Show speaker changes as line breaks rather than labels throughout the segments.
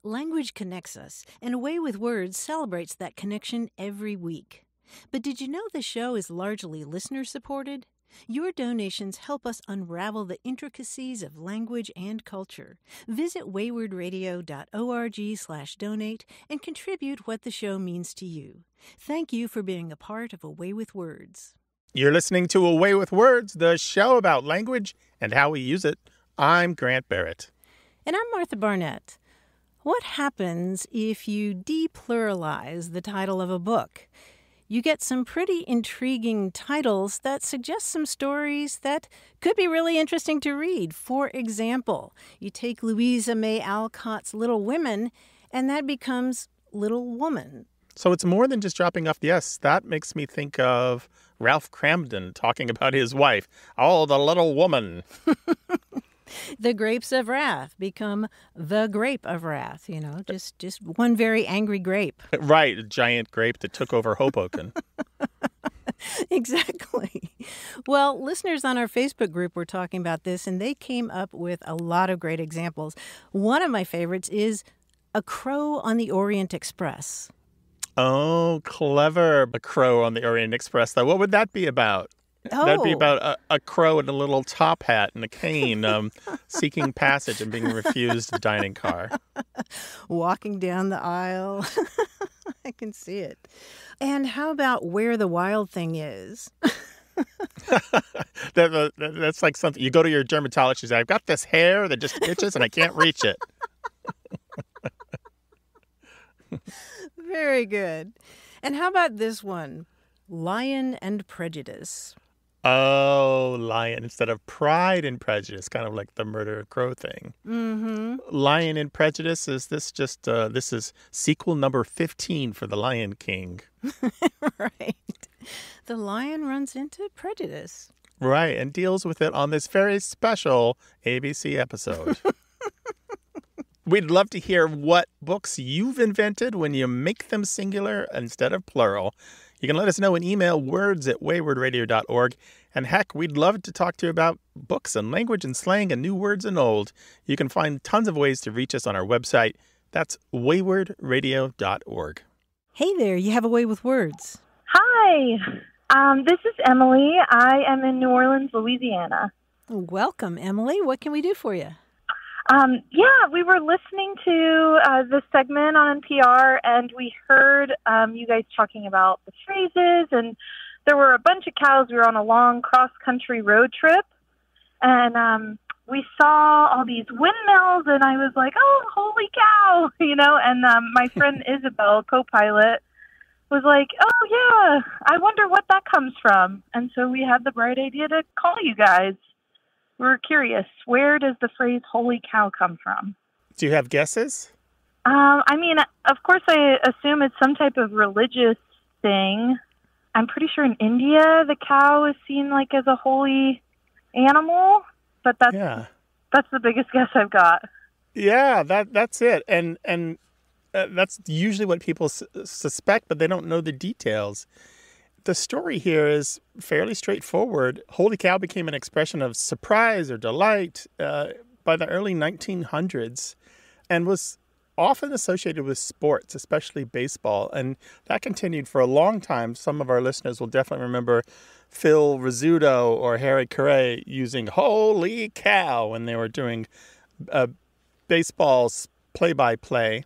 Language connects us, and A Way with Words celebrates that connection every week. But did you know the show is largely listener-supported? Your donations help us unravel the intricacies of language and culture. Visit waywardradio.org/donate and contribute what the show means to you. Thank you for being a part of A Way with Words.
You're listening to A Way with Words, the show about language and how we use it. I'm Grant Barrett.
And I'm Martha Barnett. What happens if you depluralize the title of a book? You get some pretty intriguing titles that suggest some stories that could be really interesting to read. For example, you take Louisa May Alcott's Little Women, and that becomes Little Woman.
So it's more than just dropping off the S. That makes me think of Ralph Cramden talking about his wife. Oh, the little woman.
The Grapes of Wrath become The Grape of Wrath, just one very angry grape.
Right, a giant grape that took over Hoboken.
Exactly. Well, listeners on our Facebook group were talking about this, and they came up with a lot of great examples. One of my favorites is A Crow on the Orient Express.
Oh, clever. A Crow on the Orient Express, though. What would that be about?
Oh.
That'd be about a crow in a little top hat and a cane seeking passage and being refused a dining car.
Walking down the aisle. I can see it. And how about Where the Wild Thing Is?
That's like something. You go to your dermatologist, I've got this hair that just itches and I can't reach it.
Very good. And how about this one? Lion and Prejudice.
Oh, lion instead of Pride and Prejudice, kind of like the Murder Crow thing.
Mm-hmm.
Lion and Prejudice, is this just, this is sequel number 15 for The Lion King.
Right. The lion runs into prejudice.
Right, and deals with it on this very special ABC episode. We'd love to hear what books you've invented when you make them singular instead of plural. You can let us know in email, words@waywardradio.org. And heck, we'd love to talk to you about books and language and slang and new words and old. You can find tons of ways to reach us on our website. That's waywardradio.org.
Hey there, you have A Way with Words.
Hi, this is Emily. I am in New Orleans, Louisiana.
Welcome, Emily. What can we do for you?
We were listening to this segment on NPR, and we heard you guys talking about the phrases, and there were a bunch of cows. We were on a long cross-country road trip, and we saw all these windmills, and I was like, oh, holy cow, and my friend Isabel, co-pilot, was like, oh, yeah, I wonder what that comes from. And so we had the bright idea to call you guys. We're curious, where does the phrase holy cow come from?
Do you have guesses?
Of course, I assume it's some type of religious thing. I'm pretty sure in India, the cow is seen like as a holy animal, but that's the biggest guess I've got.
Yeah, that's it. And that's usually what people suspect, but they don't know the details. The story here is fairly straightforward. Holy cow became an expression of surprise or delight by the early 1900s and was often associated with sports, especially baseball. And that continued for a long time. Some of our listeners will definitely remember Phil Rizzuto or Harry Carey using holy cow when they were doing baseball's play-by-play.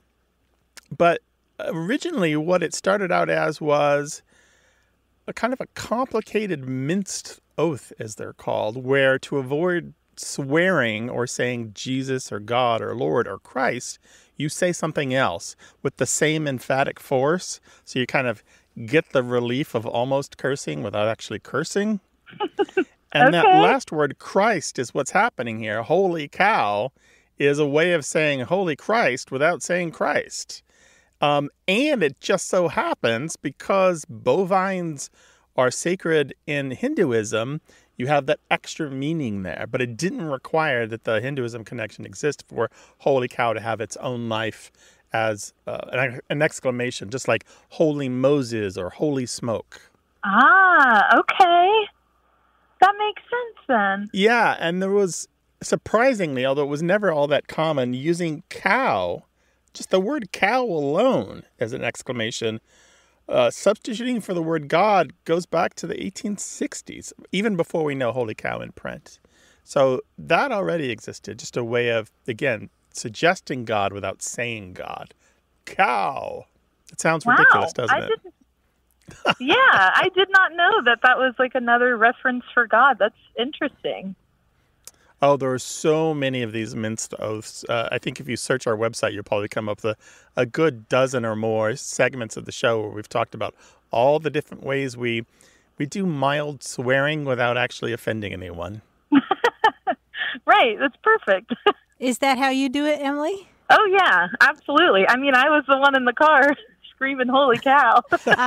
But originally what it started out as was a kind of a complicated minced oath, as they're called, where to avoid swearing or saying Jesus or God or Lord or Christ, you say something else with the same emphatic force. So you kind of get the relief of almost cursing without actually cursing. And that last word, Christ, is what's happening here. Holy cow is a way of saying Holy Christ without saying Christ. And it just so happens, because bovines are sacred in Hinduism, you have that extra meaning there. But it didn't require that the Hinduism connection exist for holy cow to have its own life as an exclamation, just like holy Moses or holy smoke.
Ah, okay. That makes sense then.
Yeah, and there was, surprisingly, although it was never all that common, using cow just the word cow alone as an exclamation, substituting for the word God goes back to the 1860s, even before we know holy cow in print. So that already existed, just a way of, again, suggesting God without saying God. Cow. It sounds ridiculous, doesn't it?
Yeah, I did not know that was like another reference for God. That's interesting.
Oh, there are so many of these minced oaths. I think if you search our website, you'll probably come up with a good dozen or more segments of the show where we've talked about all the different ways we do mild swearing without actually offending anyone.
Right, that's perfect.
Is that how you do it, Emily?
Oh, yeah, absolutely. I mean, I was the one in the car screaming, holy cow.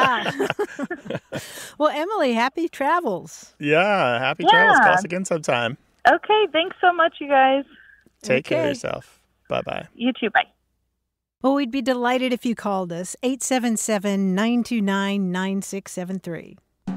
Well, Emily, happy travels.
Yeah, happy travels. Call us again sometime.
Okay, thanks so much, you guys.
Take care of yourself. Bye-bye.
You too, bye.
Well, we'd be delighted if you called us, 877-929-9673.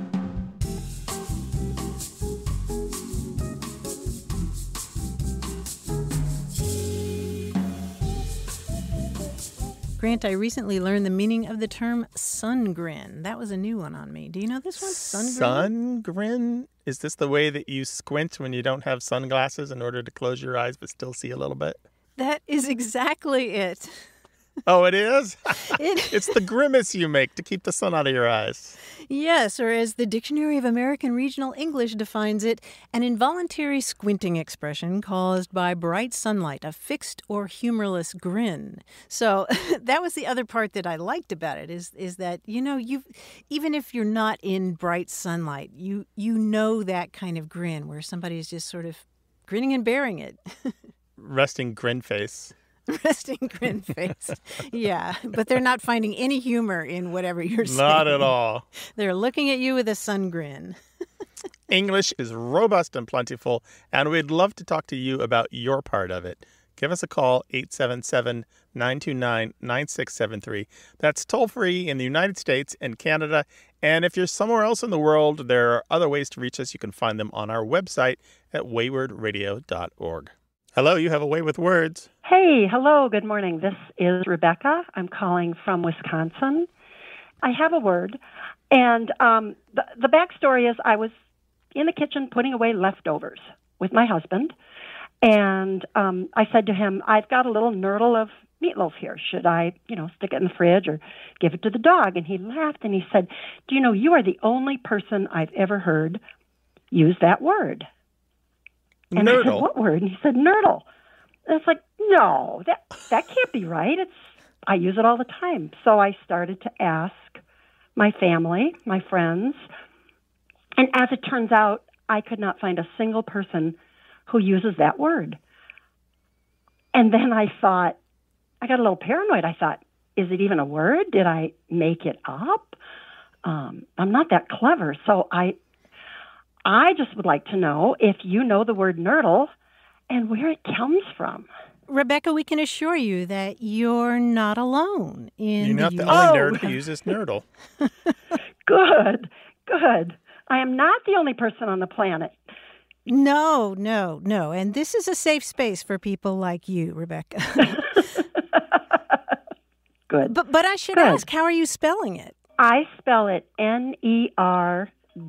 Grant, I recently learned the meaning of the term sun grin. That was a new one on me. Do you know this one? Sun grin?
Sun grin? Is this the way that you squint when you don't have sunglasses in order to close your eyes but still see a little bit?
That is exactly it.
Oh, it is? It's the grimace you make to keep the sun out of your eyes.
Yes, or as the Dictionary of American Regional English defines it, an involuntary squinting expression caused by bright sunlight, a fixed or humorless grin. So that was the other part that I liked about it, is that, even if you're not in bright sunlight, you know that kind of grin where somebody's just sort of grinning and bearing it.
Resting grin face.
Resting grin face. Yeah, but they're not finding any humor in whatever you're saying.
Not at all.
They're looking at you with a sun grin.
English is robust and plentiful, and we'd love to talk to you about your part of it. Give us a call, 877-929-9673. That's toll-free in the United States and Canada. And if you're somewhere else in the world, there are other ways to reach us. You can find them on our website at waywardradio.org. Hello, you have a way with words.
Hey, hello, good morning. This is Rebecca. I'm calling from Wisconsin. I have a word, and the backstory is I was in the kitchen putting away leftovers with my husband, and I said to him, I've got a little nurdle of meatloaf here. Should I, stick it in the fridge or give it to the dog? And he laughed, and he said, do you know, you are the only person I've ever heard use that word. And
Nurdle.
I said, what word? And he said, nurdle. And it's like, no, that can't be right. I use it all the time. So I started to ask my family, my friends, and as it turns out, I could not find a single person who uses that word. And then I thought, I got a little paranoid. I thought, is it even a word? Did I make it up? I'm not that clever. So I just would like to know if you know the word nurdle and where it comes from.
Rebecca, we can assure you that you're not alone in
You're not the
use.
only nerd who uses nurdle.
Good. I am not the only person on the planet.
No. And this is a safe space for people like you, Rebecca.
Good.
But I should ask, how are you spelling it?
I spell it Nerdle.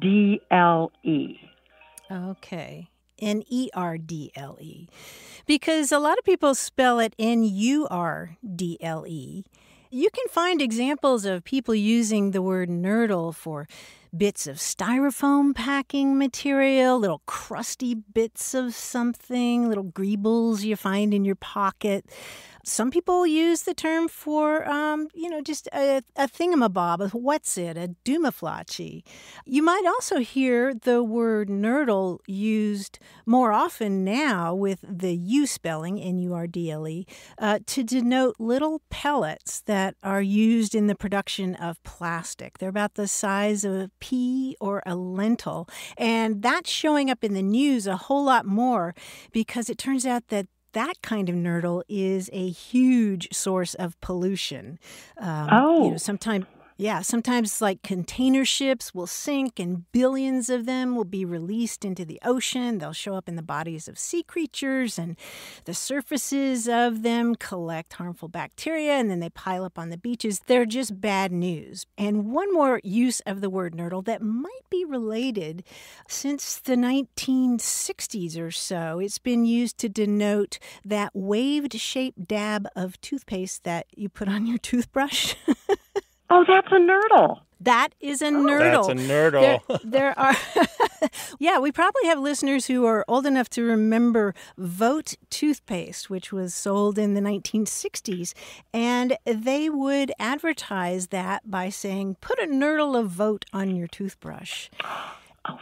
Okay. Nerdle. Because a lot of people spell it Nurdle. You can find examples of people using the word nurdle for bits of styrofoam packing material, little crusty bits of something, little greebles you find in your pocket. Some people use the term for, just a thingamabob, a what's-it, a doomaflachi. You might also hear the word nurdle used more often now with the U spelling, Nurdle, to denote little pellets that are used in the production of plastic. They're about the size of a pea or a lentil, and that's showing up in the news a whole lot more because it turns out that kind of nurdle is a huge source of pollution. Sometimes Yeah, sometimes like container ships will sink and billions of them will be released into the ocean. They'll show up in the bodies of sea creatures and the surfaces of them collect harmful bacteria and then they pile up on the beaches. They're just bad news. And one more use of the word nurdle that might be related since the 1960s or so. It's been used to denote that waved shaped dab of toothpaste that you put on your toothbrush.
Oh, that's a nurdle.
That is a nurdle.
That's a nurdle.
There are, yeah, we probably have listeners who are old enough to remember Vote toothpaste, which was sold in the 1960s. And they would advertise that by saying, put a nurdle of Vote on your toothbrush.
Oh.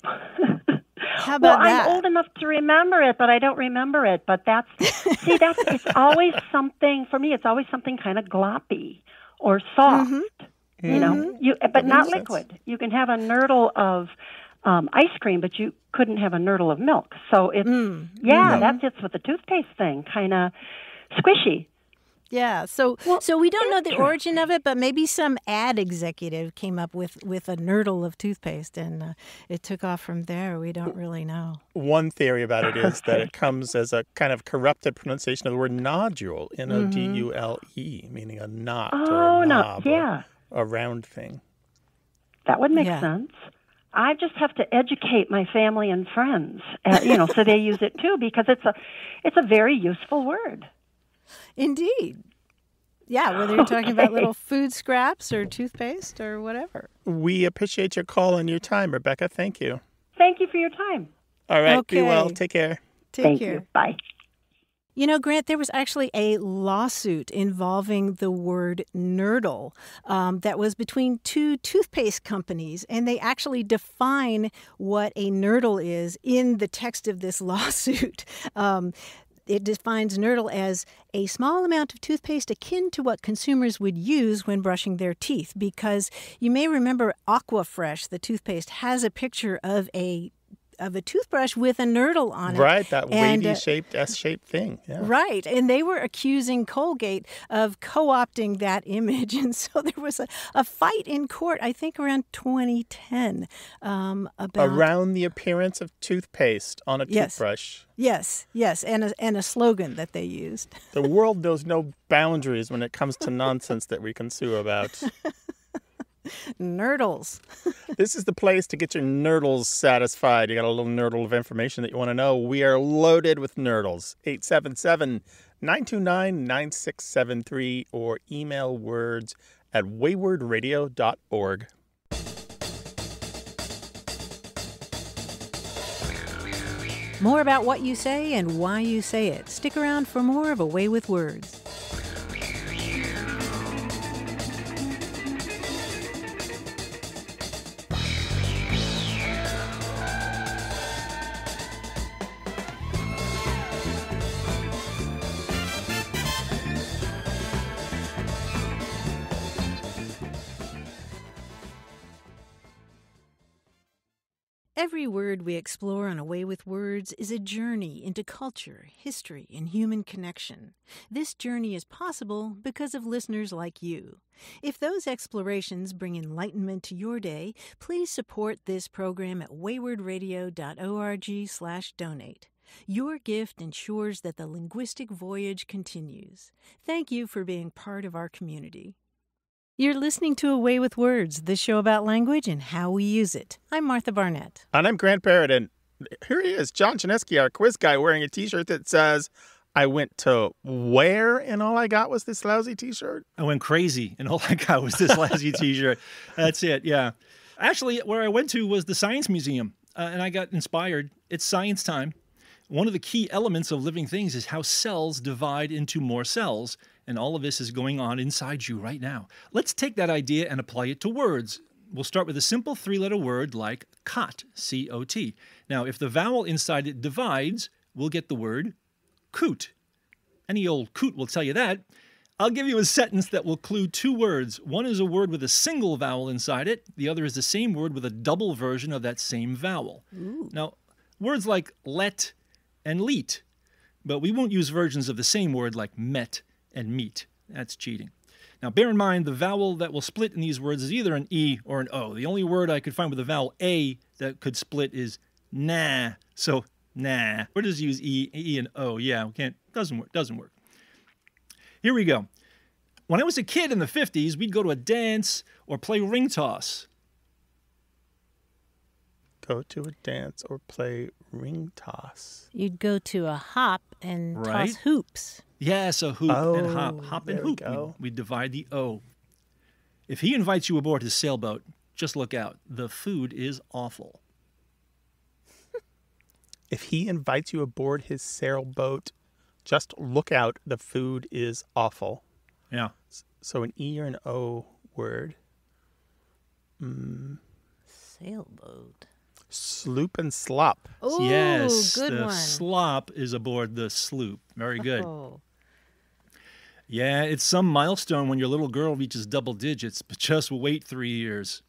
How about that?
I'm old enough to remember it, but I don't remember it. But it's always something, for me, it's always something kind of gloppy or soft, you know, but not liquid. You can have a nurdle of ice cream, but you couldn't have a nurdle of milk. So it's, that fits with the toothpaste thing, kind of squishy.
Yeah, so we don't know the origin of it, but maybe some ad executive came up with a nurdle of toothpaste, and it took off from there. We don't really know.
One theory about it is that it comes as a kind of corrupted pronunciation of the word nodule, Nodule, meaning a knot or a knob, or a round thing.
That would make sense. I just have to educate my family and friends, so they use it too, because it's a very useful word.
Indeed. Yeah, whether you're talking about little food scraps or toothpaste or whatever.
We appreciate your call and your time, Rebecca. Thank you.
Thank you for your time.
All right. Okay. Be well. Take care.
Take care.
You. Bye.
You know, Grant, there was actually a lawsuit involving the word nurdle that was between two toothpaste companies, and they actually define what a nurdle is in the text of this lawsuit. It defines nurdle as a small amount of toothpaste akin to what consumers would use when brushing their teeth, because you may remember Aquafresh, the toothpaste, has a picture of a toothbrush with a nurdle on it.
Right, that wavy-shaped, S-shaped thing. Yeah.
Right, and they were accusing Colgate of co-opting that image, and so there was a fight in court, I think around 2010, about...
Around the appearance of toothpaste on a toothbrush.
Yes, and a slogan that they used.
The world knows no boundaries when it comes to nonsense that we can sue about.
Nurdles.
This is the place to get your nurdles satisfied. You got a little nurdle of information that you want to know. We are loaded with nurdles. 877-929-9673 or email words at waywardradio.org.
More about what you say and why you say it. Stick around for more of A Way with Words. Every word we explore on A Way with Words is a journey into culture, history, and human connection. This journey is possible because of listeners like you. If those explorations bring enlightenment to your day, please support this program at waywardradio.org/donate. Your gift ensures that the linguistic voyage continues. Thank you for being part of our community. You're listening to A Way with Words, the show about language and how we use it. I'm Martha Barnett.
And I'm Grant Barrett, and here he is, John Chinesky, our quiz guy, wearing a T-shirt that says, I went to where, and all I got was this lousy T-shirt?
I went crazy, and all I got was this lousy T-shirt. That's it, yeah. Actually, where I went to was the Science Museum, and I got inspired. It's science time. One of the key elements of living things is how cells divide into more cells. And all of this is going on inside you right now. Let's take that idea and apply it to words. We'll start with a simple three-letter word like cot, C-O-T. Now, if the vowel inside it divides, we'll get the word coot. Any old coot will tell you that. I'll give you a sentence that will clue two words. One is a word with a single vowel inside it. The other is the same word with a double version of that same vowel. Ooh. Now, words like let and leet, but we won't use versions of the same word like met and meat. That's cheating. Now, bear in mind, the vowel that will split in these words is either an E or an O. The only word I could find with the vowel A that could split is nah. So, nah. We'll just use E and O. Yeah, we can't. Doesn't work. Here we go. When I was a kid in the 50s, we'd go to a dance or play ring toss.
Go to a dance or play ring toss.
You'd go to a hop and
Right.
toss hoops.
Yes, a hoop and hop. Hop and
there we
hoop.
go.
We divide the O. If he invites you aboard his sailboat, just look out. The food is awful.
If he invites you aboard his sailboat, just look out. The food is awful.
Yeah.
So an E or an O word.
Sailboat.
Sloop and slop.
Oh,
Yes,
good
the
one.
slop is aboard the sloop. Very good.
Oh.
Yeah, it's some milestone when your little girl reaches double digits, but just wait 3 years.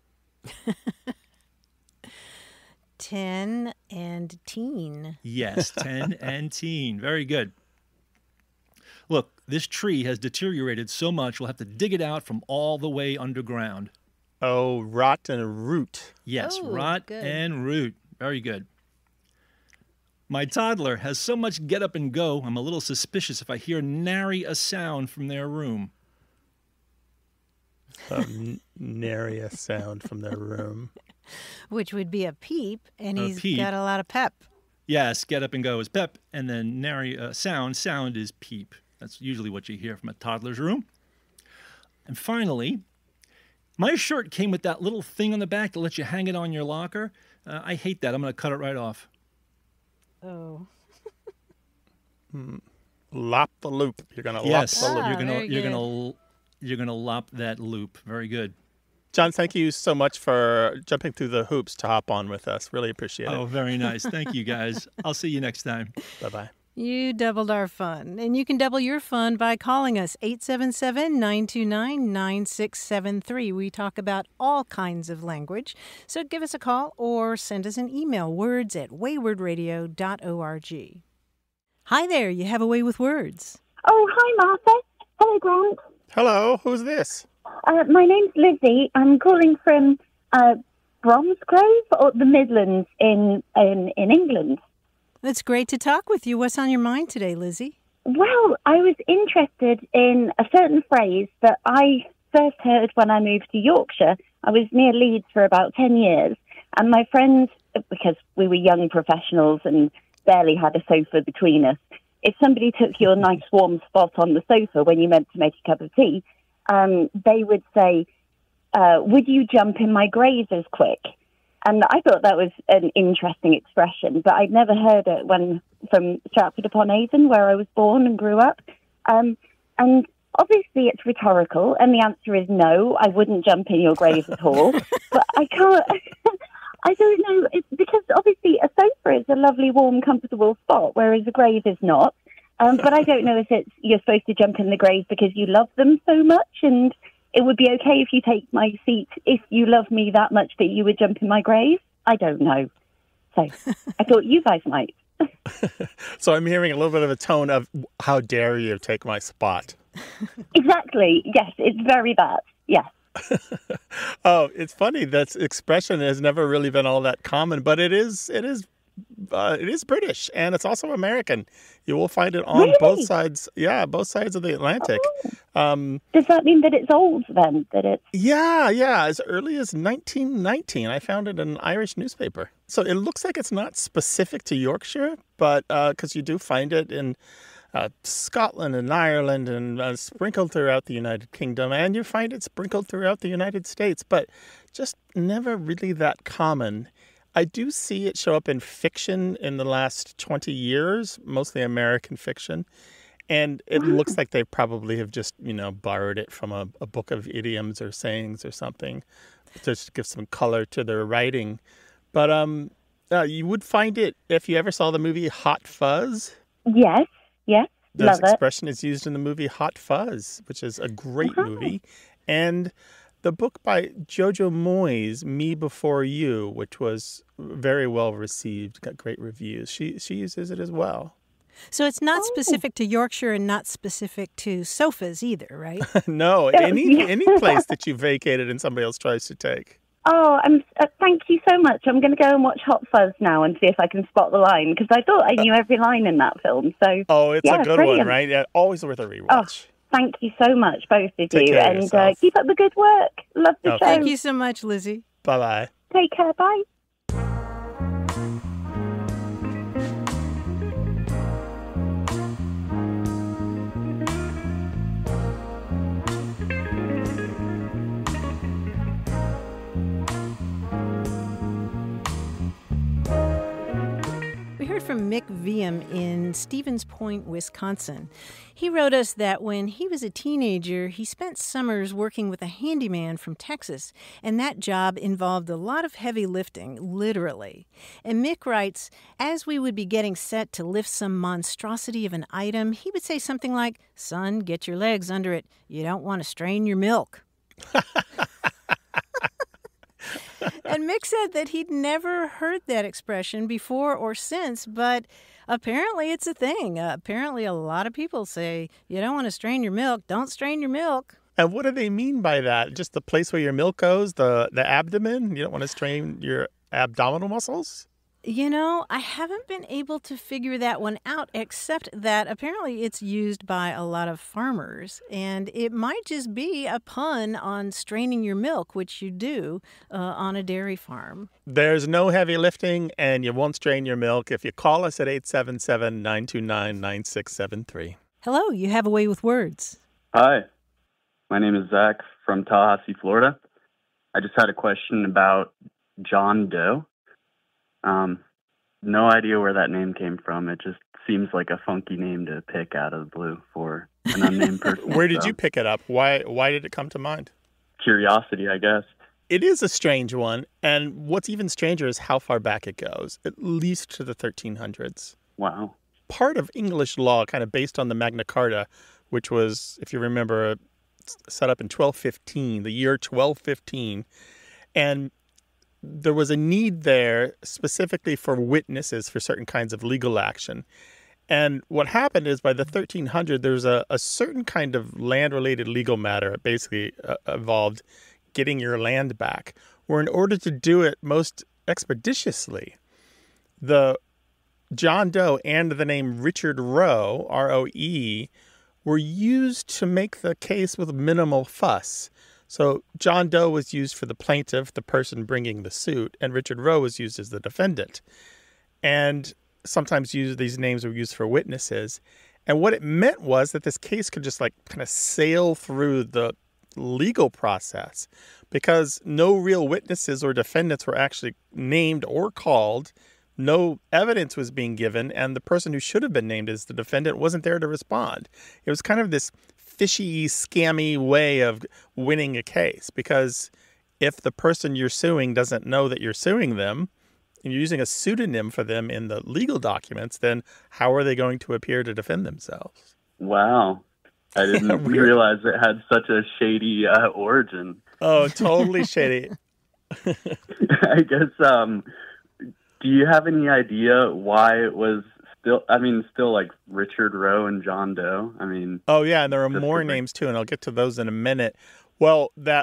10 and teen.
Yes, 10 and teen. Very good. Look, this tree has deteriorated so much we'll have to dig it out from all the way underground.
Oh, rot and root.
Yes,
Oh,
rot
good.
and root. Very good. My toddler has so much get up and go, I'm a little suspicious if I hear nary a sound from their room.
Nary a sound from their room.
Which would be a peep, and
A
he's
peep.
got a lot of pep.
Yes, get up and go is pep, and then nary sound is peep. That's usually what you hear from a toddler's room. And finally, my shirt came with that little thing on the back to let you hang it on your locker. I hate that. I'm going to cut it right off.
Oh.
Lop the loop. You're going to
Yes,
lop the loop.
Ah, very
you're gonna lop that loop. Very good.
John, thank you so much for jumping through the hoops to hop on with us. Really appreciate
Oh,
it.
very nice. Thank you, guys. I'll see you next time.
Bye-bye.
You doubled our fun. And you can double your fun by calling us 877-929-9673. We talk about all kinds of language. So give us a call or send us an email, words@waywardradio.org. Hi there, you have a way with words.
Oh, hi, Martha. Hello, Grant.
Hello, who's this?
My name's Lizzie. I'm calling from Bromsgrove, or the Midlands in England.
It's great to talk with you. What's on your mind today, Lizzie?
Well, I was interested in a certain phrase that I first heard when I moved to Yorkshire. I was near Leeds for about 10 years, and my friends, because we were young professionals and barely had a sofa between us, if somebody took your nice warm spot on the sofa when you meant to make a cup of tea, they would say, would you jump in my grazers quick? And I thought that was an interesting expression, but I'd never heard it from Stratford-upon-Avon, where I was born and grew up. And obviously it's rhetorical, and the answer is no, I wouldn't jump in your grave at all. But I can't, I don't know, it's because obviously a sofa is a lovely, warm, comfortable spot, whereas a grave is not. But I don't know if you're supposed to jump in the grave because you love them so much, and it would be okay if you take my seat if you love me that much that you would jump in my grave. I don't know. So I thought you guys might.
So I'm hearing a little bit of a tone of, how dare you take my spot?
Exactly. Yes, it's very bad. Yes.
Oh, it's funny. That expression has never really been all that common, but it is British, and it's also American. You will find it on both sides. Yeah, both sides of the Atlantic.
Does that mean that it's old then? That it's
Yeah. As early as 1919, I found it in an Irish newspaper. So it looks like it's not specific to Yorkshire, but because you do find it in Scotland and Ireland and sprinkled throughout the United Kingdom, and you find it sprinkled throughout the United States, but just never really that common. I do see it show up in fiction in the last 20 years, mostly American fiction. And it looks like they probably have just, borrowed it from a book of idioms or sayings or something, just to give some color to their writing. But you would find it if you ever saw the movie Hot Fuzz.
yes.
This
Love it.
expression is used in the movie Hot Fuzz, which is a great movie. And the book by Jojo Moyes, Me Before You, which was very well received, got great reviews. She uses it as well.
So it's not
Oh.
specific to Yorkshire and not specific to sofas either, right?
No, any place that you vacated and somebody else tries to take.
Oh, thank you so much. I'm going to go and watch Hot Fuzz now and see if I can spot the line, because I thought I knew every line in that film. So,
Oh, it's
yeah,
a good
brilliant.
one, right? Yeah, always worth a rewatch.
Thank you so much, both of
Take
you.
care of
And
yourself.
keep up the good work. Love the
Oh,
show.
Thank you so much, Lizzie.
Bye-bye.
Take care. Bye.
We heard from Mick Viam in Stevens Point, Wisconsin. He wrote us that when he was a teenager, he spent summers working with a handyman from Texas, and that job involved a lot of heavy lifting, literally. And Mick writes, as we would be getting set to lift some monstrosity of an item, he would say something like, "Son, get your legs under it. You don't want to strain your milk." And Mick said that he'd never heard that expression before or since, but apparently it's a thing. Apparently a lot of people say, you don't want to strain your milk, don't strain your milk.
And what do they mean by that? Just the place where your milk goes, the abdomen? You don't want to strain your abdominal muscles?
You know, I haven't been able to figure that one out, except that apparently it's used by a lot of farmers. And it might just be a pun on straining your milk, which you do on a dairy farm.
There's no heavy lifting, and you won't strain your milk if you call us at 877-929-9673.
Hello, you have a way with words.
Hi, my name is Zach from Tallahassee, Florida. I just had a question about John Doe. No idea where that name came from. It just seems like a funky name to pick out of the blue for an unnamed person.
Where did you pick it up? Why did it come to mind?
Curiosity, I guess.
It is a strange one, and what's even stranger is how far back it goes, at least to the 1300s.
Wow.
Part of English law, kind of based on the Magna Carta, which was, if you remember, set up in 1215, the year 1215, and there was a need there specifically for witnesses for certain kinds of legal action. And what happened is by the 1300s, there was a certain kind of land-related legal matter. It basically involved getting your land back, where in order to do it most expeditiously, the John Doe and the name Richard Roe, R-O-E, were used to make the case with minimal fuss. So John Doe was used for the plaintiff, the person bringing the suit, and Richard Roe was used as the defendant. And sometimes these names were used for witnesses. And what it meant was that this case could just like kind of sail through the legal process because no real witnesses or defendants were actually named or called. No evidence was being given, and the person who should have been named as the defendant wasn't there to respond. It was kind of this fishy, scammy way of winning a case, because if the person you're suing doesn't know that you're suing them, and you're using a pseudonym for them in the legal documents, then how are they going to appear to defend themselves?
Wow. I didn't realize it had such a shady origin.
Oh, totally shady.
I guess, do you have any idea why it was still like Richard Roe and John Doe?
Oh yeah, and there are more names too, and I'll get to those in a minute. Well, the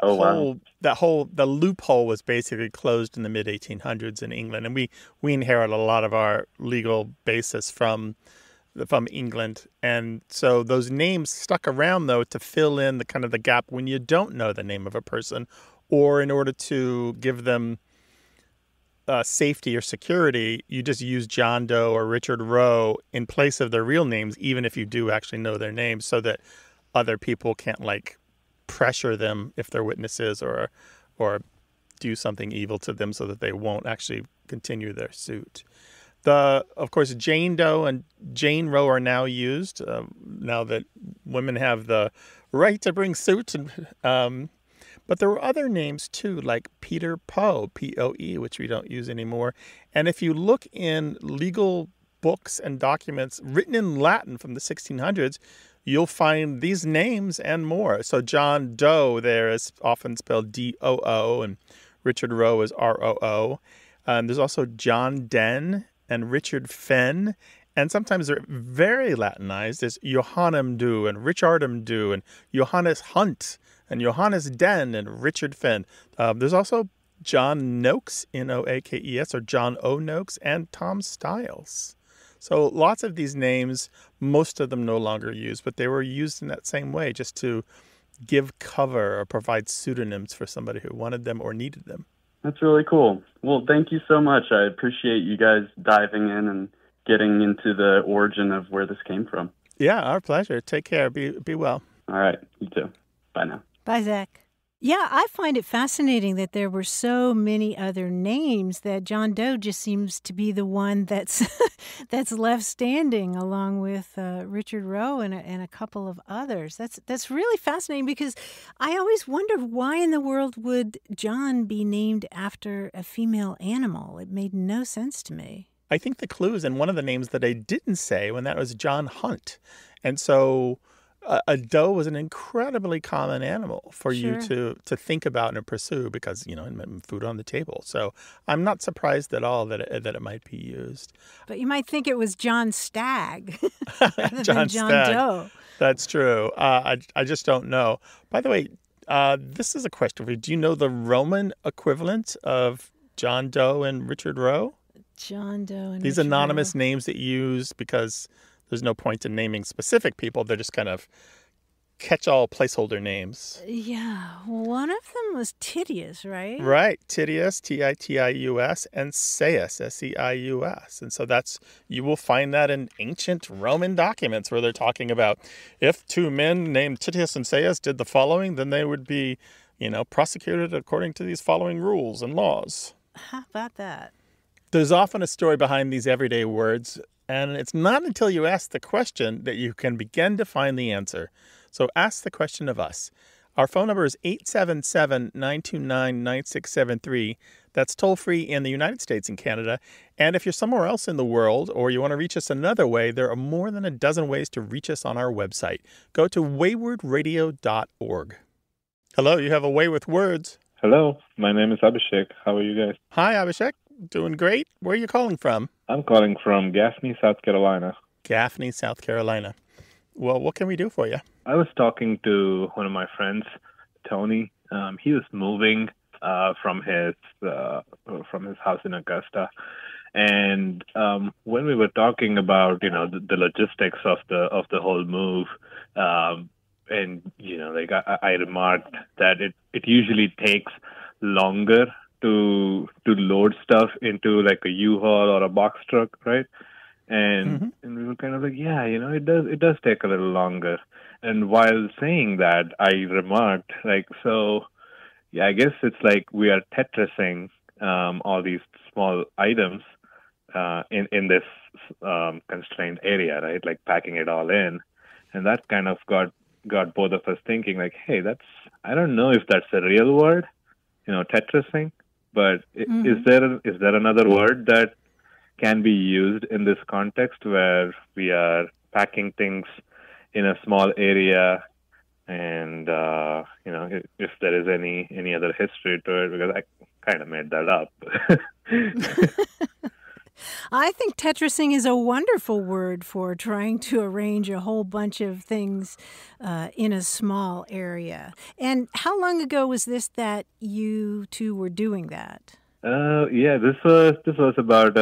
loophole was basically closed in the mid 1800s in England, and we inherit a lot of our legal basis from England, and so those names stuck around though to fill in the kind of the gap when you don't know the name of a person, or in order to give them safety or security, you just use John Doe or Richard Roe in place of their real names, even if you do actually know their names, so that other people can't like pressure them if they're witnesses or do something evil to them so that they won't actually continue their suit. Of course, Jane Doe and Jane Roe are now used now that women have the right to bring suit. But there were other names too, like Peter Poe, P-O-E, which we don't use anymore. And if you look in legal books and documents written in Latin from the 1600s, you'll find these names and more. So John Doe there is often spelled D-O-O, and Richard Roe is R-O-O. There's also John Den and Richard Fenn And sometimes they're very Latinized. There's Johannem Dew and Richardem Dew and Johannes Hunt and Johannes Den and Richard Finn. There's also John Noakes, Noakes, or John O. Noakes, and Tom Stiles. So lots of these names, most of them no longer used, but they were used in that same way, just to give cover or provide pseudonyms for somebody who wanted them or needed them.
That's really cool. Well, thank you so much. I appreciate you guys diving in and getting into the origin of where this came from.
Yeah, our pleasure. Take care. Be well.
All right. You too. Bye now.
Bye, Zach. Yeah, I find it fascinating that there were so many other names that John Doe just seems to be the one that's that's left standing, along with Richard Roe and a couple of others. That's really fascinating, because I always wondered, why in the world would John be named after a female animal? It made no sense to me.
I think the clue is in one of the names that I didn't say, when that was John Hunt. And so a doe was an incredibly common animal for you to think about and pursue, because, it meant food on the table. So I'm not surprised at all that it might be used.
But you might think it was John Stag rather
John
than John
Stag.
Doe.
That's true. I just don't know. By the way, this is a question for you. Do you know the Roman equivalent of John Doe and Richard Roe?
John Doe and
These
Richard
anonymous
Roe.
names that you use because there's no point in naming specific people. They're just kind of catch-all placeholder names.
Yeah, one of them was Titius, right?
Right. Titius, Titius, and Seius, Seius. And so you will find that in ancient Roman documents where they're talking about, if two men named Titius and Seius did the following, then they would be, prosecuted according to these following rules and laws.
How about that?
There's often a story behind these everyday words, and it's not until you ask the question that you can begin to find the answer. So ask the question of us. Our phone number is 877-929-9673. That's toll-free in the United States and Canada. And if you're somewhere else in the world, or you want to reach us another way, there are more than a dozen ways to reach us on our website. Go to waywardradio.org. Hello, you have a way with words.
Hello, my name is Abhishek. How are you guys?
Hi, Abhishek. Doing great. Where are you calling from?
I'm calling from Gaffney, South Carolina.
Gaffney, South Carolina. Well, what can we do for you?
I was talking to one of my friends, Tony. He was moving from his house in Augusta, and when we were talking about the logistics of the whole move, and I remarked that it usually takes longer to load stuff into like a U-Haul or a box truck, right? And we were kind of like, yeah, it does take a little longer. And while saying that, I remarked, like, so, yeah, I guess it's like we are Tetrising all these small items in this constrained area, right? Like packing it all in. And that kind of got both of us thinking, like, hey, I don't know if that's a real word, Tetrising, but is there another word that can be used in this context where we are packing things in a small area, and if there is any other history to it, because I kind of made that up.
I think Tetrising is a wonderful word for trying to arrange a whole bunch of things in a small area. And how long ago was this that you two were doing that?
Yeah, this was about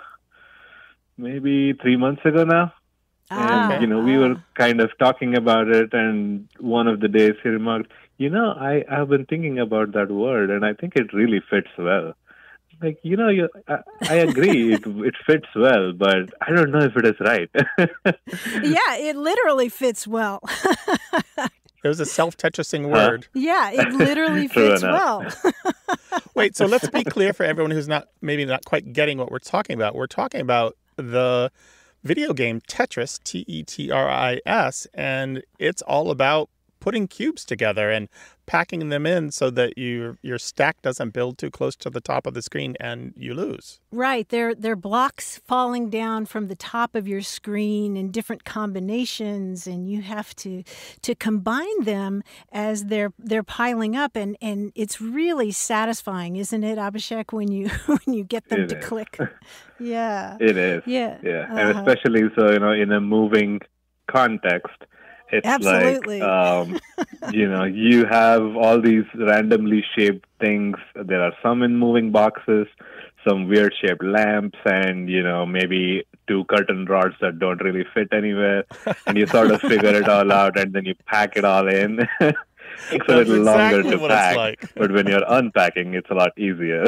maybe 3 months ago now. And, we were kind of talking about it, and one of the days he remarked, I've been thinking about that word, and I think it really fits well. Like, I agree, it fits well, but I don't know if it is right.
Yeah, it literally fits well.
It was a self-Tetrising word.
Yeah, it literally fits well.
Wait, so let's be clear for everyone who's maybe not quite getting what we're talking about. We're talking about the video game Tetris, Tetris, and it's all about putting cubes together and packing them in so that your stack doesn't build too close to the top of the screen and you lose.
Right. They're blocks falling down from the top of your screen in different combinations, and you have to combine them as they're piling up, and it's really satisfying, isn't it, Abhishek, when you get them to click? Yeah.
It is.
Yeah.
Yeah. And especially so, in a moving context, it's
absolutely
like, you have all these randomly shaped things. There are some in moving boxes, some weird shaped lamps, and, maybe 2 curtain rods that don't really fit anywhere. And you sort of figure it all out, and then you pack it all in. It's a little longer to pack, but when you're unpacking, it's a lot easier.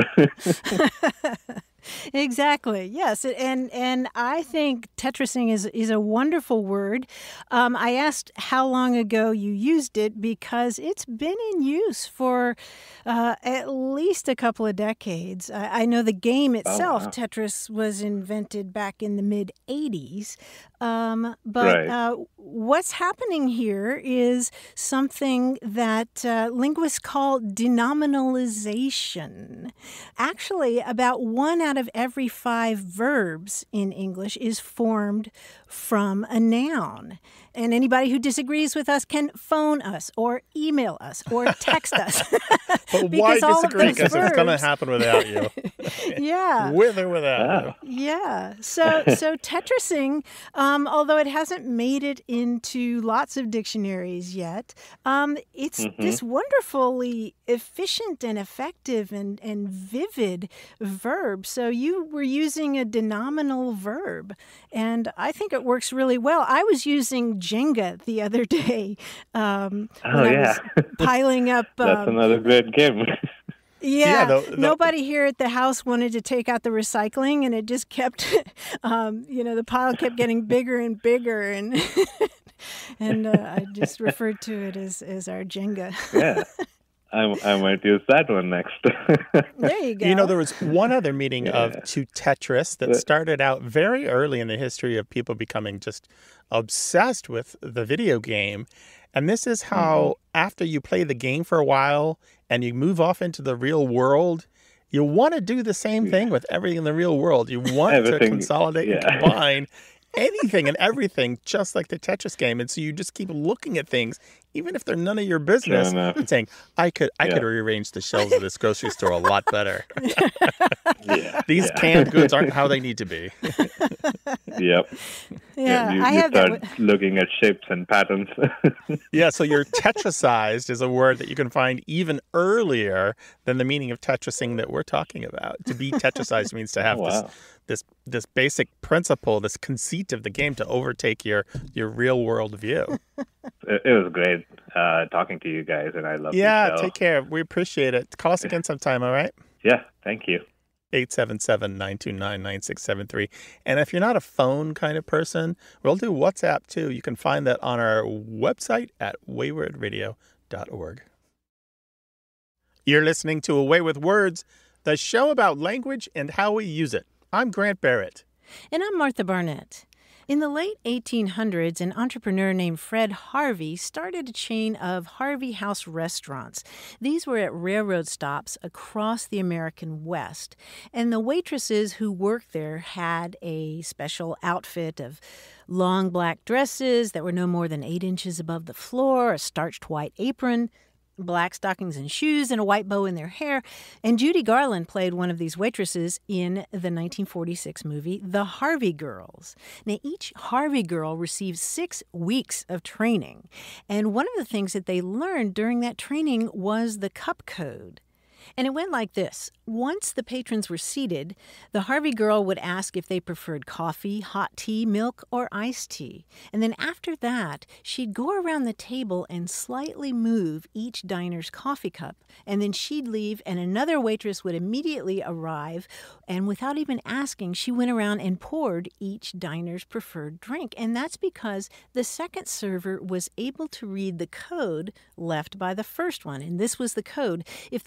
Exactly. Yes. And I think Tetrising is a wonderful word. I asked how long ago you used it because it's been in use for at least a couple of decades. I know the game itself, Tetris, was invented back in the mid-'80s. But what's happening here is something that linguists call denominalization. Actually, about 1 out of every 5 verbs in English is formed from a noun. And anybody who disagrees with us can phone us or email us or text us.
But why disagree? Because it's going to happen without you.
Yeah.
With or without you.
Yeah. So Tetrising, although it hasn't made it into lots of dictionaries yet, it's this wonderfully efficient and effective and vivid verb. So you were using a denominal verb, and I think it works really well. I was using Jenga the other day. I was piling up.
That's another great game.
Yeah, nobody here at the house wanted to take out the recycling, and it just kept, the pile kept getting bigger and bigger, and I just referred to it as our Jenga.
Yeah, I might use that one next.
There you go.
There was one other meaning of to Tetris that started out very early in the history of people becoming just obsessed with the video game. And this is how, after you play the game for a while and you move off into the real world, you want to do the same thing with everything in the real world. You want to consolidate and combine anything and everything, just like the Tetris game. And so you just keep looking at things, even if they're none of your business, and saying, I could rearrange the shelves of this grocery store a lot better. These canned goods aren't how they need to be.
Yep.
Yeah,
you start looking at shapes and patterns.
So you're Tetrisized is a word that you can find even earlier than the meaning of Tetrising that we're talking about. To be Tetrisized means to have this basic principle, this conceit of the game to overtake your real world view.
It was great talking to you guys, and I love the show.
Yeah, take care. We appreciate it. Call us again sometime, all right?
Yeah, thank you.
877-929-9673. And if you're not a phone kind of person, we'll do WhatsApp too. You can find that on our website at waywardradio.org. You're listening to Away with Words, the show about language and how we use it. I'm Grant Barrett.
And I'm Martha Barnett. In the late 1800s, an entrepreneur named Fred Harvey started a chain of Harvey House restaurants. These were at railroad stops across the American West. And the waitresses who worked there had a special outfit of long black dresses that were no more than 8 inches above the floor, a starched white apron, black stockings and shoes, and a white bow in their hair. And Judy Garland played one of these waitresses in the 1946 movie The Harvey Girls. Now, each Harvey girl received 6 weeks of training. And one of the things that they learned during that training was the cup code. And it went like this. Once the patrons were seated, the Harvey girl would ask if they preferred coffee, hot tea, milk, or iced tea. And then after that, she'd go around the table and slightly move each diner's coffee cup. And then she'd leave, and another waitress would immediately arrive. And without even asking, she went around and poured each diner's preferred drink. And that's because the second server was able to read the code left by the first one. And this was the code. If the coffee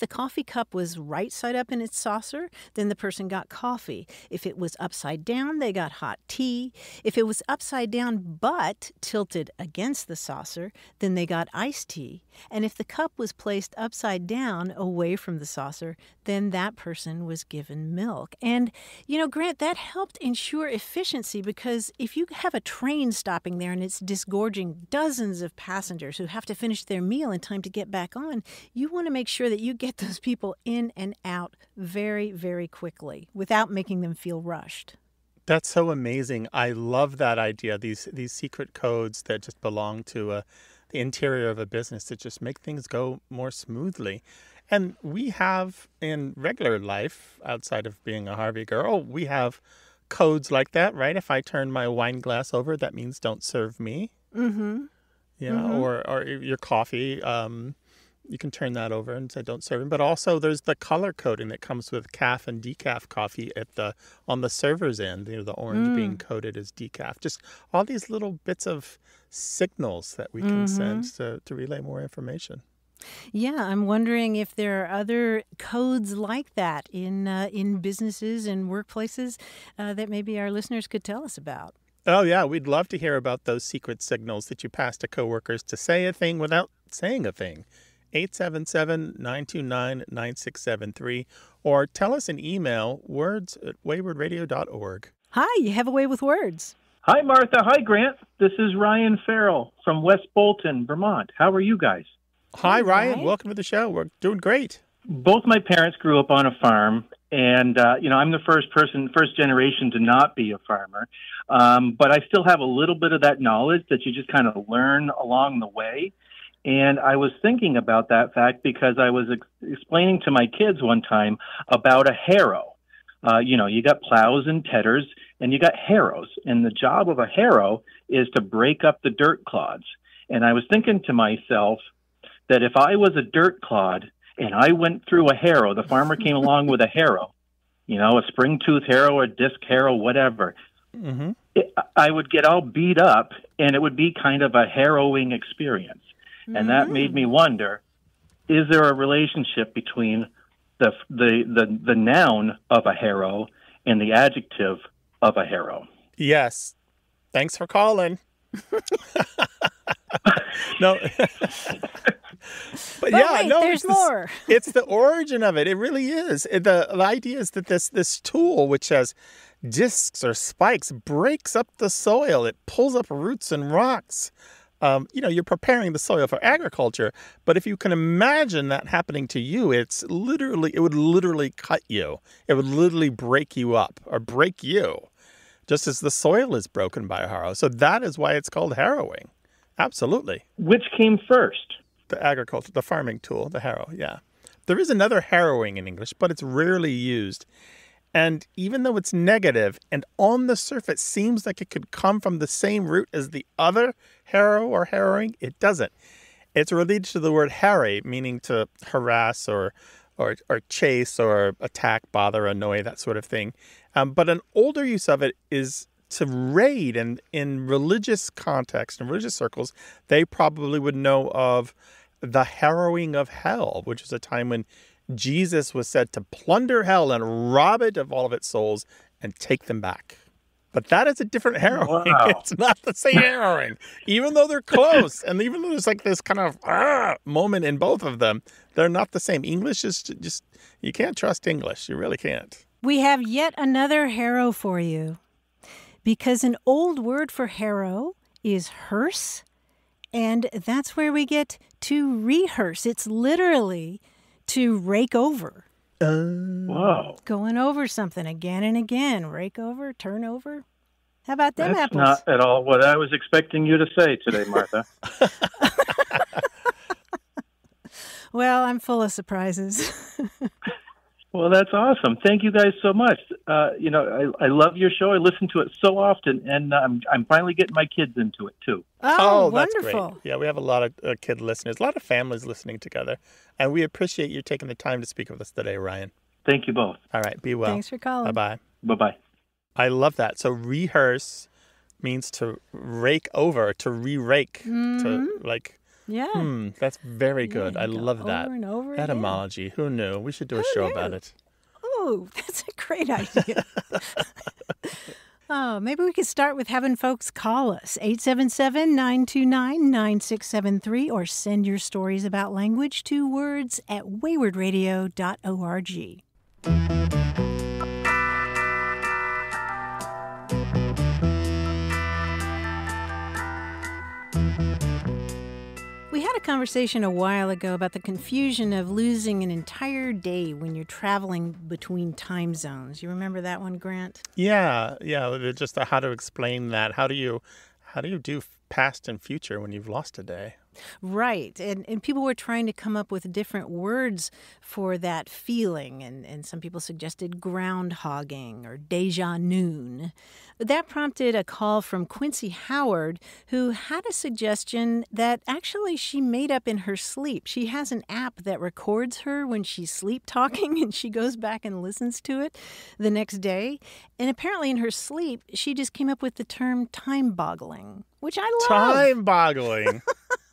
cup was right side up in its saucer, then the person got coffee. If it was upside down, they got hot tea. If it was upside down but tilted against the saucer, then they got iced tea. And if the cup was placed upside down away from the saucer, then that person was given milk. And, Grant, that helped ensure efficiency, because if you have a train stopping there and it's disgorging dozens of passengers who have to finish their meal in time to get back on, you want to make sure that you get those people in and out very, very quickly without making them feel rushed.
That's so amazing. I love that idea, these secret codes that just belong to the interior of a business that just make things go more smoothly. And we have in regular life, outside of being a Harvey girl, we have codes like that, right? If I turn my wine glass over, that means don't serve me. Mm-hmm. Yeah, mm-hmm. Or your coffee, you can turn that over and say don't serve me. But also there's the color coding that comes with calf and decaf coffee on the server's end, the orange being coded as decaf. Just all these little bits of signals that we can send to relay more information.
Yeah, I'm wondering if there are other codes like that in businesses and workplaces that maybe our listeners could tell us about.
Oh, yeah. We'd love to hear about those secret signals that you pass to coworkers to say a thing without saying a thing. 877-929-9673. Or tell us an email, words@waywardradio.org.
Hi, you have a way with words.
Hi, Martha. Hi, Grant. This is Ryan Farrell from West Bolton, Vermont. How are you guys?
Hi, Ryan. Welcome to the show. We're doing great.
Both my parents grew up on a farm, and, I'm the first generation to not be a farmer. But I still have a little bit of that knowledge that you just kind of learn along the way. And I was thinking about that fact because I was explaining to my kids one time about a harrow. You got plows and tedders, and you got harrows. And the job of a harrow is to break up the dirt clods. And I was thinking to myself that if I was a dirt clod and I went through a harrow, the farmer came along with a harrow, a spring-tooth harrow or disc harrow, whatever, I would get all beat up, and it would be kind of a harrowing experience. And that made me wonder, is there a relationship between the noun of a harrow and the adjective of a harrow?
Yes. Thanks for calling. No. But yeah,
wait,
no,
there's more.
It's the origin of it. It really is. The idea is that this tool, which has discs or spikes, breaks up the soil. It pulls up roots and rocks. You're preparing the soil for agriculture. But if you can imagine that happening to you, it would literally cut you. It would literally break you up or break you, just as the soil is broken by a harrow. So that is why it's called harrowing. Absolutely.
Which came first?
The agriculture, the farming tool, the harrow, yeah. There is another harrowing in English, but it's rarely used. And even though it's negative and on the surface seems like it could come from the same root as the other harrow or harrowing, it doesn't. It's related to the word harry, meaning to harass or chase or attack, bother, annoy, that sort of thing. But an older use of it is to raid. And in religious context, in religious circles, they probably would know of the harrowing of hell, which is a time when Jesus was said to plunder hell and rob it of all of its souls and take them back. But that is a different harrowing. Wow. It's not the same harrowing. Even though they're close, and even though there's like this kind of moment in both of them, they're not the same. English is just, you can't trust English. You really can't.
We have yet another harrow for you. Because an old word for harrow is hearse, and that's where we get to rehearse. It's literally to rake over.
Wow.
Going over something again and again. Rake over, turn over. How about them
That's
apples?
Not at all what I was expecting you to say today, Martha.
Well, I'm full of surprises.
Well, that's awesome. Thank you guys so much. I love your show. I listen to it so often, and I'm finally getting my kids into it, too.
Oh,
that's
wonderful.
Great. Yeah, we have a lot of kid listeners, a lot of families listening together, and we appreciate you taking the time to speak with us today, Ryan.
Thank you both.
All right, be well.
Thanks for calling.
Bye-bye.
Bye-bye.
I love that. So rehearse means to rake over, to re-rake, to
Yeah.
That's very good.
Yeah,
I
you go
love that.
over and over again.
Etymology. Who knew? We should do a show about it.
Oh, that's a great idea. Oh, maybe we could start with having folks call us, 877-929-9673, or send your stories about language to words@waywardradio.org. We had a conversation a while ago about the confusion of losing an entire day when you're traveling between time zones. You remember that one, Grant?
Yeah. Just how to explain that. How do you do past and future when you've lost a day?
Right. And people were trying to come up with different words for that feeling. And some people suggested groundhogging or deja noon. That prompted a call from Quincy Howard, who had a suggestion that actually she made up in her sleep. She has an app that records her when she's sleep talking, and she goes back and listens to it the next day. And apparently in her sleep, she just came up with the term time boggling, which I love.
Time boggling.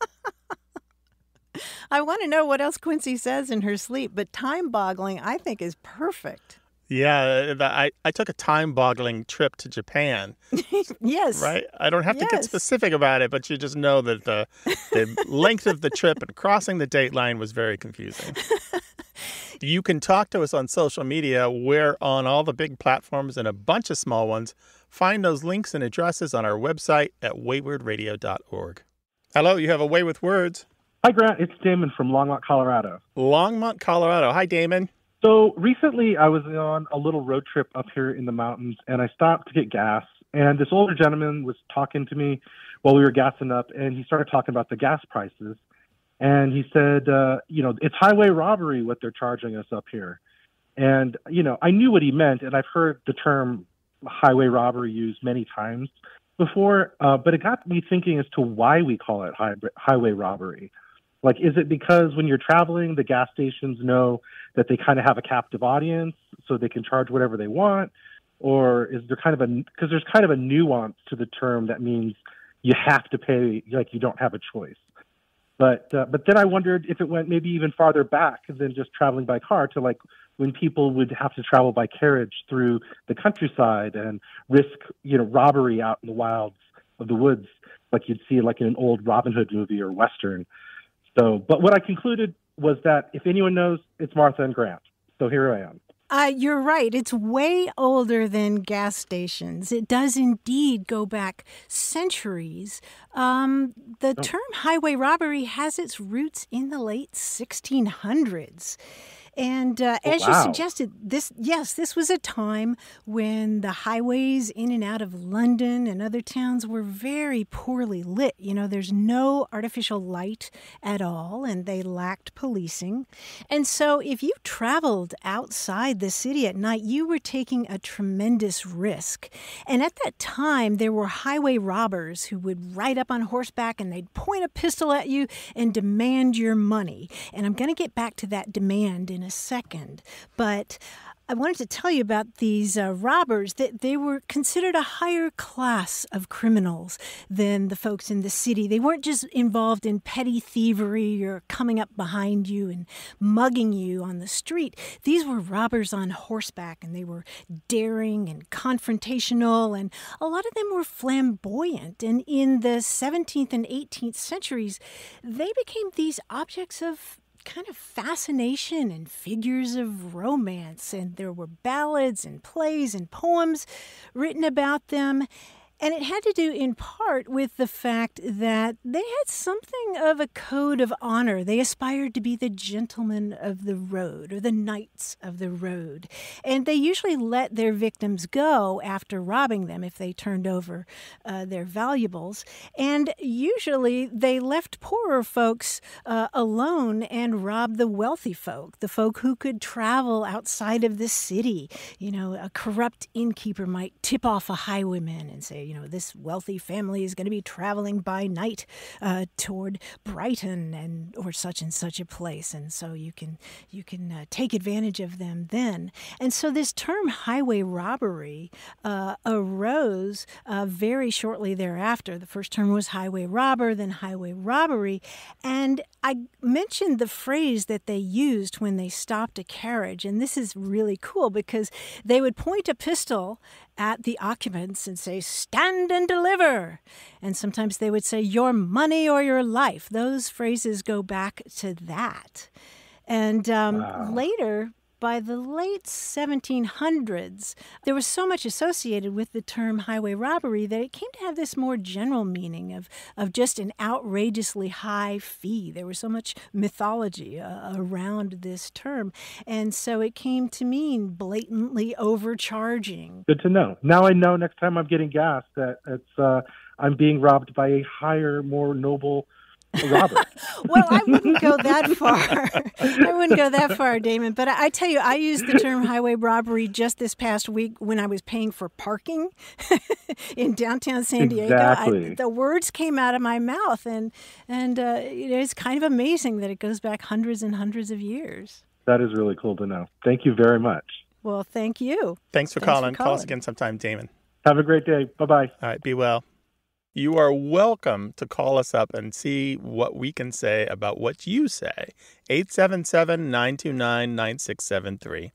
I want to know what else Quincy says in her sleep, but time boggling I think is perfect.
Yeah, I took a time-boggling trip to Japan.
Yes.
Right? I don't have to get
Yes.
specific about it, but you just know that the length of the trip and crossing the date line was very confusing. You can talk to us on social media. We're on all the big platforms and a bunch of small ones. Find those links and addresses on our website at waywardradio.org. Hello, you have a Way with Words.
Hi, Grant. It's Damon from Longmont, Colorado.
Longmont, Colorado. Hi, Damon.
So recently I was on a little road trip up here in the mountains, and I stopped to get gas. And this older gentleman was talking to me while we were gassing up, and he started talking about the gas prices. And he said, it's highway robbery what they're charging us up here. And, I knew what he meant, and I've heard the term highway robbery used many times before, but it got me thinking as to why we call it highway robbery. Like, is it because when you're traveling, the gas stations know that they kind of have a captive audience, so they can charge whatever they want? Or is there because there's kind of a nuance to the term that means you have to pay, like you don't have a choice. But then I wondered if it went maybe even farther back than just traveling by car to like when people would have to travel by carriage through the countryside and risk, robbery out in the wilds of the woods, like you'd see like in an old Robin Hood movie or Western. So, but what I concluded was that if anyone knows, it's Martha and Grant. So here I am.
You're right. It's way older than gas stations. It does indeed go back centuries. The term highway robbery has its roots in the late 1600s. And as you suggested, this was a time when the highways in and out of London and other towns were very poorly lit. There's no artificial light at all, and they lacked policing. And so if you traveled outside the city at night, you were taking a tremendous risk. And at that time, there were highway robbers who would ride up on horseback, and they'd point a pistol at you and demand your money. And I'm going to get back to that demand in a second, but I wanted to tell you about these robbers, that they were considered a higher class of criminals than the folks in the city. They weren't just involved in petty thievery or coming up behind you and mugging you on the street. These were robbers on horseback, and they were daring and confrontational, and a lot of them were flamboyant. And in the 17th and 18th centuries, they became these objects of kind of fascination and figures of romance, and there were ballads and plays and poems written about them. And it had to do in part with the fact that they had something of a code of honor. They aspired to be the gentlemen of the road, or the knights of the road. And they usually let their victims go after robbing them if they turned over their valuables. And usually they left poorer folks alone and robbed the wealthy folk, the folk who could travel outside of the city. A corrupt innkeeper might tip off a highwayman and say, this wealthy family is going to be traveling by night toward Brighton or such and such a place, and so you can take advantage of them then. And so this term highway robbery arose very shortly thereafter. The first term was highway robber, then highway robbery, and I mentioned the phrase that they used when they stopped a carriage, and this is really cool because they would point a pistol at the occupants and say, "Stand and deliver." And sometimes they would say, "Your money or your life." Those phrases go back to that. And later, by the late 1700s, there was so much associated with the term highway robbery that it came to have this more general meaning of just an outrageously high fee. There was so much mythology around this term. And so it came to mean blatantly overcharging.
Good to know. Now I know next time I'm getting gas that it's I'm being robbed by a higher, more noble robber.
Well, I wouldn't go that far. Damon. But I tell you, I used the term highway robbery just this past week when I was paying for parking in downtown San Diego.
Exactly.
The words came out of my mouth, and it's kind of amazing that it goes back hundreds and hundreds of years.
That is really cool to know. Thank you very much.
Well, thank you.
Thanks for calling. Call us again sometime, Damon.
Have a great day. Bye-bye.
All right, be well. You are welcome to call us up and see what we can say about what you say. 877-929-9673.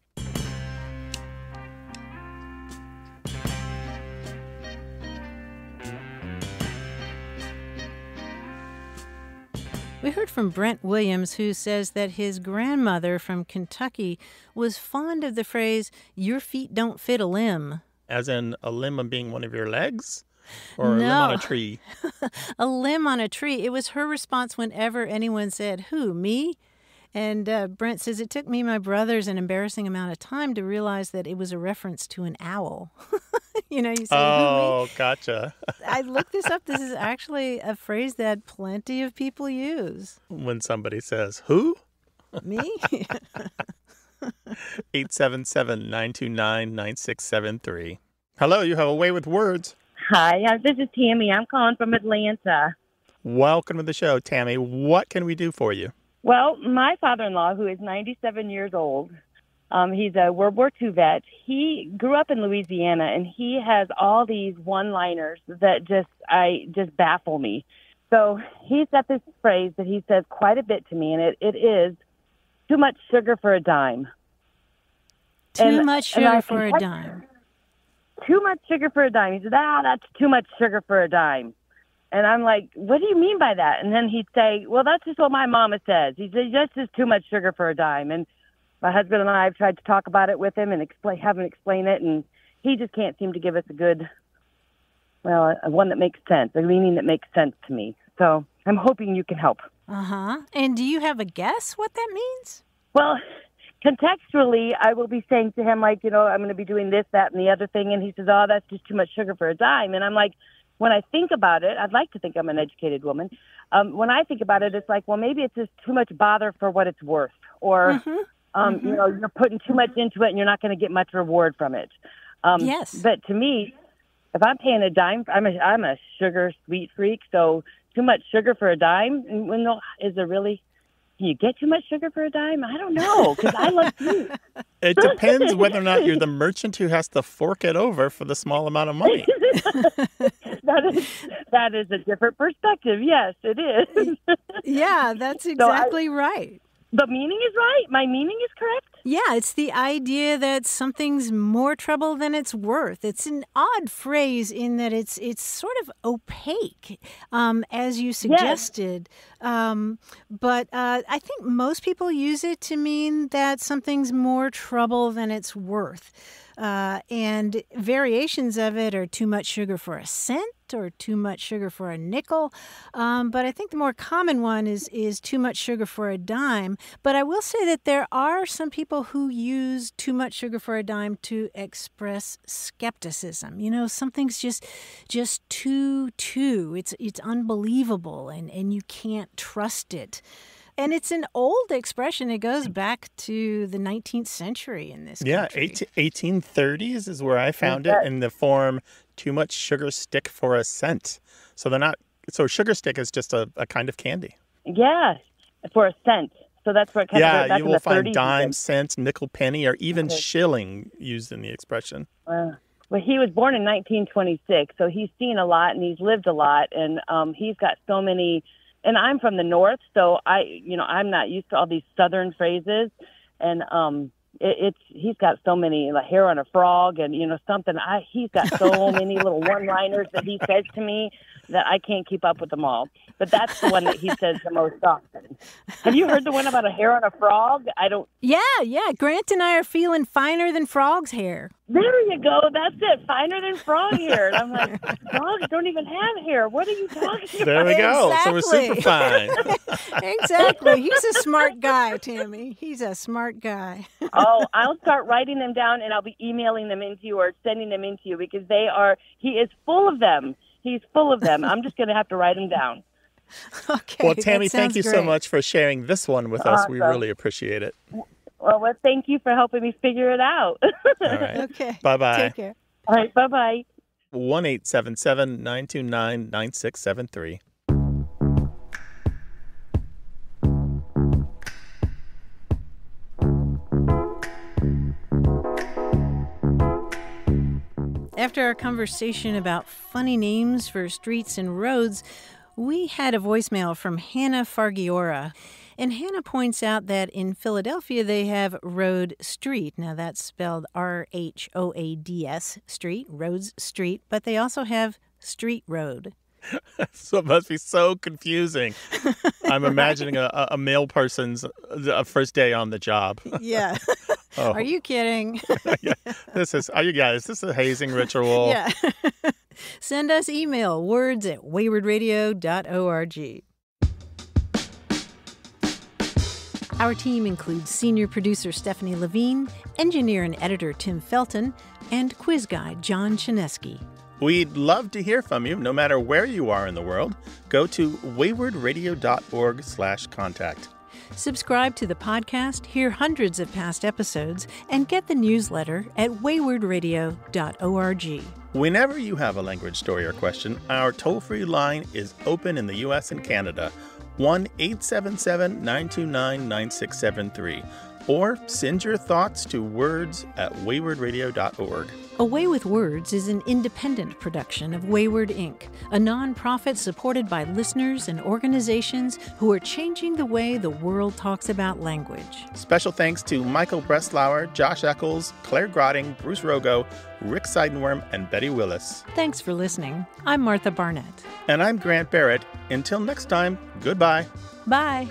We heard from Brent Williams, who says that his grandmother from Kentucky was fond of the phrase, "Your feet don't fit a limb."
As in a limb of being one of your legs? Or a
No.
limb on a tree?
A limb on a tree. It was her response whenever anyone said, "Who, me?" And Brent says, it took me, my brothers, an embarrassing amount of time to realize that it was a reference to an owl. You say,
"Who,
me?"
Gotcha.
I looked this up. This is actually a phrase that plenty of people use.
When somebody says, "Who?"
Me?
877-929-9673. Hello, you have a way with words.
Hi, this is Tammy. I'm calling from Atlanta.
Welcome to the show, Tammy. What can we do for you?
Well, my father-in-law, who is 97 years old, he's a World War II vet. He grew up in Louisiana, and he has all these one-liners that just baffle me. So he's got this phrase that he says quite a bit to me, and it is, "Too much sugar for a dime."
Too much sugar for a dime.
Too much sugar for a dime. He said, "That's too much sugar for a dime." And I'm like, "What do you mean by that?" And then he'd say, "Well, that's just what my mama says." He said, "That's just too much sugar for a dime." And my husband and I have tried to talk about it with him and have him explain it, and he just can't seem to give us a one that makes sense, a meaning that makes sense to me. So I'm hoping you can help.
And do you have a guess what that means?
Well, contextually, I will be saying to him, I'm going to be doing this, that, and the other thing. And he says, "Oh, that's just too much sugar for a dime." And I'm like, when I think about it, I'd like to think I'm an educated woman. When I think about it, it's like, well, maybe it's just too much bother for what it's worth. Or, you're putting too much into it and you're not going to get much reward from it.
Yes.
But to me, if I'm paying a dime, I'm a sugar sweet freak. So too much sugar for a dime? Is there really... Can you get too much sugar for a dime? I don't know, because I love sweet.
It depends whether or not you're the merchant who has to fork it over for the small amount of money.
That is a different perspective. Yes, it is.
Yeah, that's exactly right.
The meaning is right? My meaning is correct?
Yeah, it's the idea that something's more trouble than it's worth. It's an odd phrase in that it's sort of opaque, as you suggested. Yes. But I think most people use it to mean that something's more trouble than it's worth. And variations of it are too much sugar for a cent or too much sugar for a nickel. But I think the more common one is too much sugar for a dime. But I will say that there are some people who use too much sugar for a dime to express skepticism. Something's just too. It's unbelievable and you can't trust it. And it's an old expression. It goes back to the 19th century in this country.
1830s is where I found it in the form too much sugar stick for a cent. So they're not. So sugar stick is just a kind of candy.
Yeah, for a cent. So that's where it kind of
Yeah, you will find
30s
dime,
even.
cent, nickel, penny, or even shilling used in the expression.
Well, he was born in 1926, so he's seen a lot and he's lived a lot, and he's got so many. And I'm from the north, so I'm not used to all these southern phrases, and he's got so many, like hair on a frog, and something. He's got so many little one-liners that he says to me that I can't keep up with them all. But that's the one that he says the most often. Have you heard the one about a hair on a frog? I don't.
Yeah. Grant and I are feeling finer than frog's hair.
There you go. That's it. Finer than frog hair. And I'm like, frogs don't even have hair. What are you talking about?
There we go.
Exactly.
So we're super fine.
Exactly. He's a smart guy, Tammy. He's a smart guy.
Oh, I'll start writing them down, and I'll be emailing them into you or sending them into you because he is full of them. He's full of them. I'm just going to have to write them down.
Okay.
Well, Tammy, thank you so
great.
much for sharing this one with us. We
Awesome.
really appreciate it.
Well, thank you for helping me figure it out.
All right.
Okay.
Bye-bye.
Take care.
All right. Bye-bye.
1-877-929-9673.
After our conversation about funny names for streets and roads, we had a voicemail from Hannah Fargiora. And Hannah points out that in Philadelphia they have Road Street. Now that's spelled R-H-O-A-D-S, Street, Roads Street, but they also have Street Road.
So it must be so confusing. I'm imagining a male person's first day on the job.
Yeah.
Oh.
Are you kidding?
Yeah. Is this a hazing ritual?
Yeah. Send us email, words@waywardradio.org. Our team includes senior producer Stephanie Levine, engineer and editor Tim Felton, and quiz guy John Chinesky.
We'd love to hear from you, no matter where you are in the world. Go to waywardradio.org/contact.
Subscribe to the podcast, hear hundreds of past episodes, and get the newsletter at waywardradio.org.
Whenever you have a language story or question, our toll-free line is open in the U.S. and Canada, 1-877-929-9673. Or send your thoughts to words@waywardradio.org.
A Way with Words is an independent production of Wayward Inc., a nonprofit supported by listeners and organizations who are changing the way the world talks about language.
Special thanks to Michael Breslauer, Josh Eccles, Claire Grotting, Bruce Rogo, Rick Seidenworm, and Betty Willis.
Thanks for listening. I'm Martha Barnett.
And I'm Grant Barrett. Until next time, goodbye.
Bye.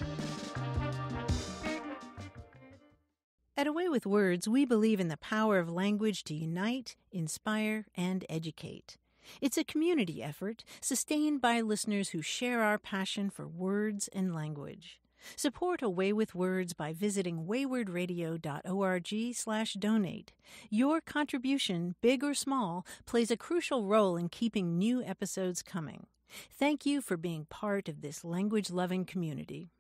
At A Way with Words, we believe in the power of language to unite, inspire, and educate. It's a community effort sustained by listeners who share our passion for words and language. Support A Way with Words by visiting waywardradio.org/donate. Your contribution, big or small, plays a crucial role in keeping new episodes coming. Thank you for being part of this language-loving community.